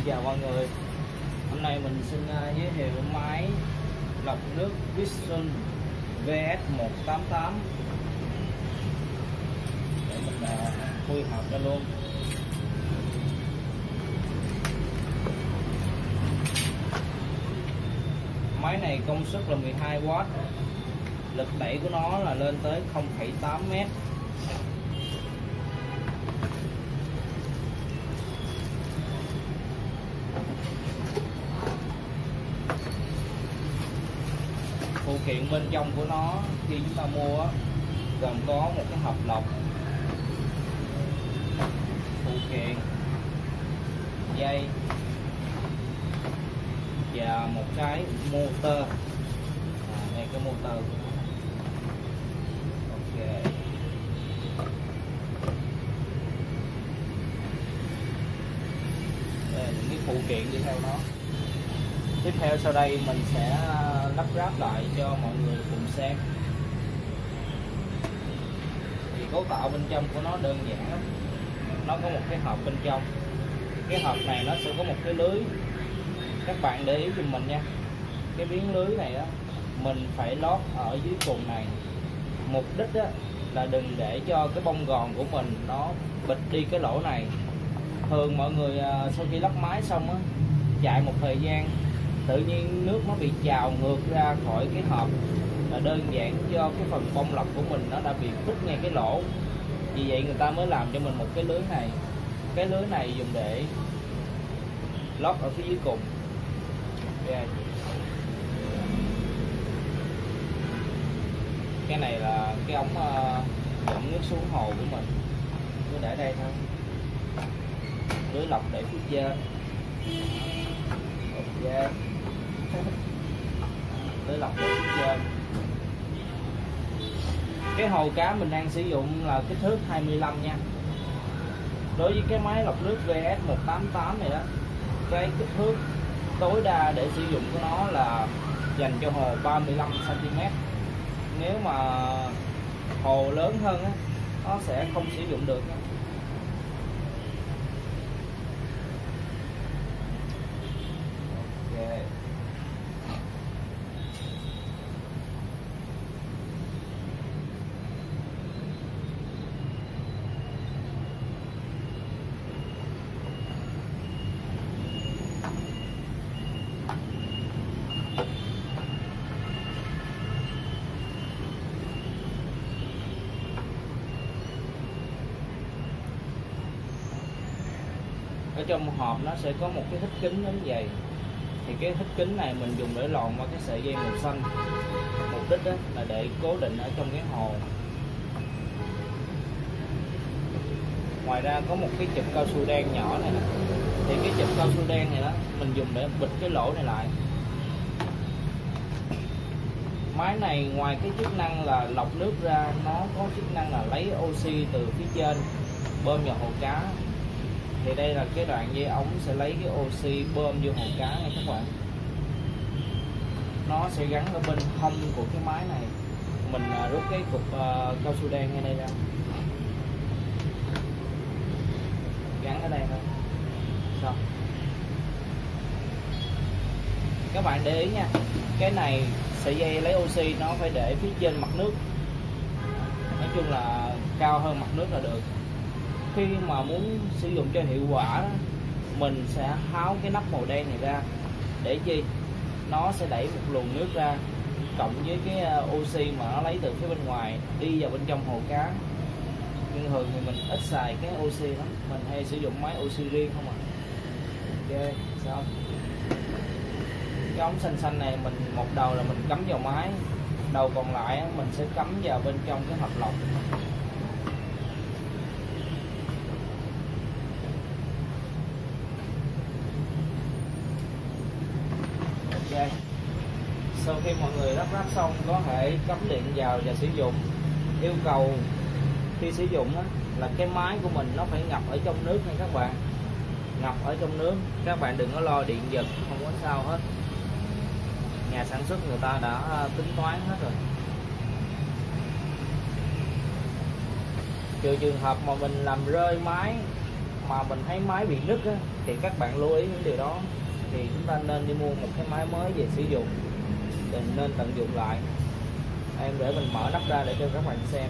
chào mọi người. Hôm nay mình xin giới thiệu máy lọc nước Vision VS188 để mình quy hợp ra luôn. Máy này công suất là 12W, lực đẩy của nó là lên tới 0,8 m. Phụ kiện bên trong của nó khi chúng ta mua gồm có một cái hộp lọc, phụ kiện, dây và một cái motor. Đây cái motor của nó. Ok. Đây là những cái phụ kiện đi theo nó. Tiếp theo sau đây mình sẽ lắp ráp lại cho mọi người cùng xem. Thì cấu tạo bên trong của nó đơn giản lắm. Nó có một cái hộp bên trong. Cái hộp này nó sẽ có một cái lưới. Các bạn để ý giùm mình nha. Cái miếng lưới này đó mình phải lót ở dưới cùng này. Mục đích đó là đừng để cho cái bông gòn của mình nó bịt đi cái lỗ này. Thường mọi người sau khi lắp máy xong á, chạy một thời gian tự nhiên nước nó bị trào ngược ra khỏi cái hộp, là đơn giản do cái phần bông lọc của mình nó đã bị bít ngay cái lỗ. Vì vậy người ta mới làm cho mình một cái lưới này. Cái lưới này dùng để lót ở phía dưới cùng. Okay. Cái này là cái ống dẫn nước xuống hồ của mình, cứ để đây thôi. Lưới lọc để phía trên. Ok. Lưới lọc để phía trên. Cái hồ cá mình đang sử dụng là kích thước 25 nha. Đối với cái máy lọc nước VS188 này đó, cái kích thước tối đa để sử dụng của nó là dành cho hồ 35 cm. Nếu mà hồ lớn hơn á, nó sẽ không sử dụng được. Okay. Ở trong hộp nó sẽ có một cái hít kính giống vậy. Thì cái hít kính này mình dùng để lòn qua cái sợi dây màu xanh. Mục đích đó là để cố định ở trong cái hồ. Ngoài ra có một cái chụp cao su đen nhỏ này nè. Thì cái chụp cao su đen này đó mình dùng để bịt cái lỗ này lại. Máy này ngoài cái chức năng là lọc nước ra, nó có chức năng là lấy oxy từ phía trên bơm vào hồ cá. Thì đây là cái đoạn dây ống sẽ lấy cái oxy bơm vô hồ cá này các bạn. Nó sẽ gắn ở bên hông của cái máy này. Mình rút cái cục cao su đen ngay đây ra, gắn ở đây thôi. Xong. Các bạn để ý nha, cái này sợi dây lấy oxy nó phải để phía trên mặt nước. Nói chung là cao hơn mặt nước là được. Khi mà muốn sử dụng cho hiệu quả đó, mình sẽ tháo cái nắp màu đen này ra. Để chi? Nó sẽ đẩy một luồng nước ra, cộng với cái oxy mà nó lấy từ phía bên ngoài đi vào bên trong hồ cá. Nhưng thường thì mình ít xài cái oxy lắm, mình hay sử dụng máy oxy riêng không à. Ok, xong. Cái ống xanh xanh này mình một đầu là mình cắm vào máy, đầu còn lại mình sẽ cắm vào bên trong cái hộp lọc. Ok. Sau khi mọi người lắp ráp xong có thể cắm điện vào và sử dụng. Yêu cầu khi sử dụng đó, là cái máy của mình nó phải ngập ở trong nước nha các bạn. Ngập ở trong nước, các bạn đừng có lo điện giật, không có sao hết. Nhà sản xuất người ta đã tính toán hết rồi. Trừ trường hợp mà mình làm rơi máy mà mình thấy máy bị nứt á, thì các bạn lưu ý những điều đó, thì chúng ta nên đi mua một cái máy mới về sử dụng, đừng nên tận dụng lại. Em để mình mở nắp ra để cho các bạn xem.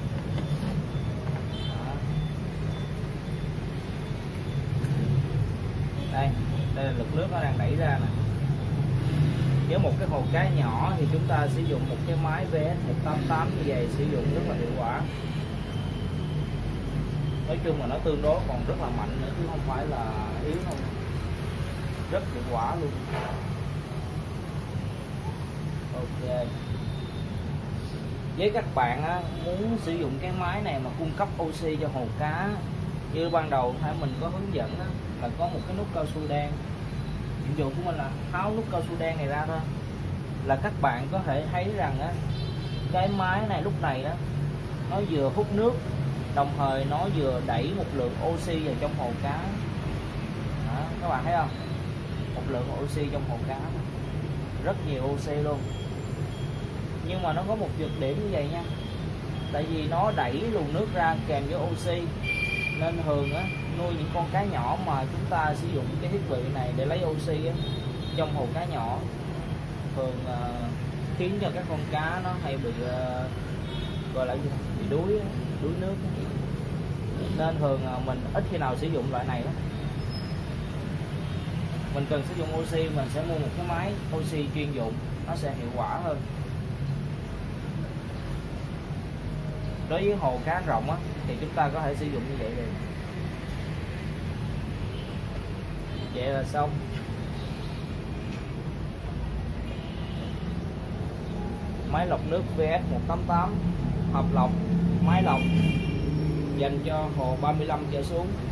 Đó. Đây là lực nước nó đang đẩy ra nè. Với một cái hồ cá nhỏ thì chúng ta sử dụng một cái máy VS188 như vậy sử dụng rất là hiệu quả. Nói chung là nó tương đối còn rất là mạnh nữa chứ không phải là yếu không, rất hiệu quả luôn. Ok, với các bạn á, muốn sử dụng cái máy này mà cung cấp oxy cho hồ cá, như ban đầu mình có hướng dẫn á, là có một cái nút cao su đen. Nhiệm vụ của mình là tháo nút cao su đen này ra thôi, là các bạn có thể thấy rằng á, cái máy này lúc này đó nó vừa hút nước, đồng thời nó vừa đẩy một lượng oxy vào trong hồ cá. Đó, các bạn thấy không, một lượng oxy trong hồ cá rất nhiều oxy luôn. Nhưng mà nó có một nhược điểm như vậy nha, tại vì nó đẩy luồng nước ra kèm với oxy, nên thường á, nuôi những con cá nhỏ mà chúng ta sử dụng cái thiết bị này để lấy oxy á, trong hồ cá nhỏ thường khiến cho các con cá nó hay bị gọi là gì? Bị đuối nước. Nên thường mình ít khi nào sử dụng loại này đó. Mình cần sử dụng oxy, mình sẽ mua một cái máy oxy chuyên dụng, nó sẽ hiệu quả hơn. Đối với hồ cá rộng á, thì chúng ta có thể sử dụng như vậy được. Vậy là xong. Máy lọc nước VS188 hợp lọc, máy lọc dành cho hồ 35 trở xuống.